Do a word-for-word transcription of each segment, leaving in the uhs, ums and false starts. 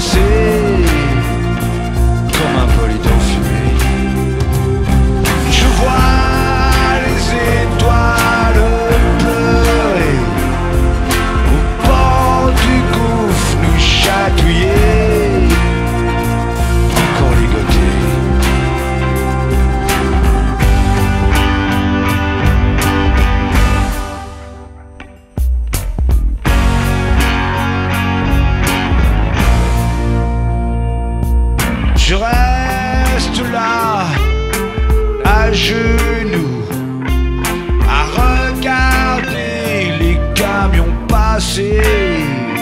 dépasser comme un bolide enfumé. Je vois les étoiles pleurer au bord du gouffre, nous chatouiller, encore ligoter. Je reste là, à genoux, à regarder les camions passer.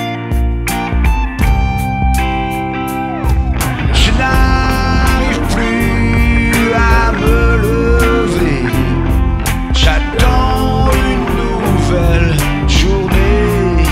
Je n'arrive plus à me lever, j'attends une nouvelle journée.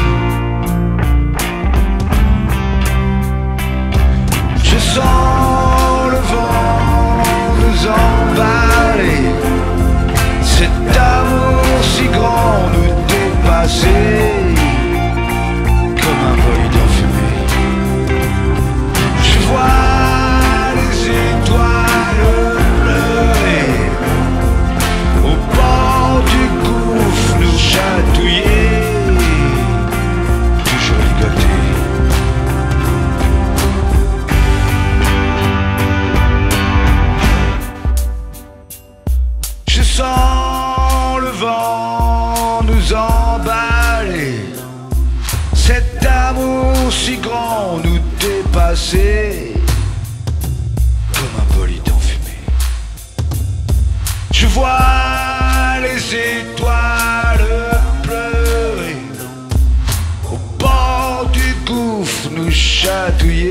Je sens le vent nous emballer, cet amour si grand nous dépasser comme un bolide enfumé. Je vois les étoiles pleurer au bord du gouffre, nous chatouiller, toujours ligoter. Je sens le vent nous emballer, cet amour si grand nous dépasser comme un bolide enfumé. Je vois les étoiles pleurer au bord du gouffre, nous chatouiller.